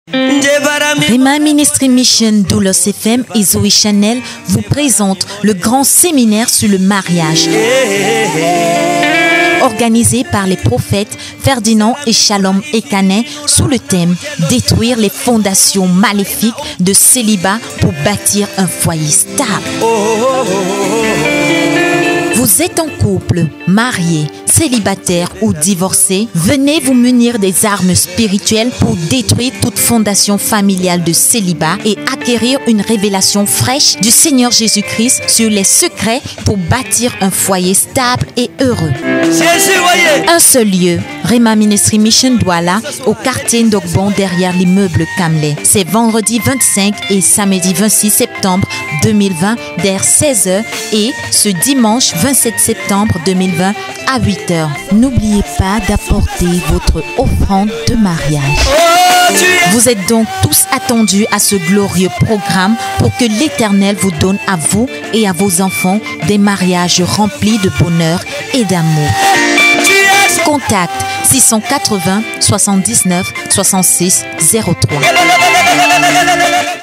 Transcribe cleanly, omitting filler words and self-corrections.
Rhema Ministry Mission Doulos FM et Zoe Chanel vous présentent le grand séminaire sur le mariage. Organisé par les prophètes Ferdinand et Shalom Ekane sous le thème « Détruire les fondations maléfiques de célibat pour bâtir un foyer stable ». Vous êtes en couple, marié, célibataire ou divorcé, venez vous munir des armes spirituelles pour détruire toute fondation familiale de célibat et acquérir une révélation fraîche du Seigneur Jésus-Christ sur les secrets pour bâtir un foyer stable et heureux. Un seul lieu, Rhema Ministry Mission Douala, au quartier Ndogbon derrière l'immeuble Kamlé. C'est vendredi 25 et samedi 26 septembre 2020 vers 16h et ce dimanche 27 septembre 2020 à 8h. N'oubliez pas d'apporter votre offrande de mariage. Vous êtes donc tous attendus à ce glorieux programme pour que l'Éternel vous donne à vous et à vos enfants des mariages remplis de bonheur et d'amour. Contact 680 79 66 03.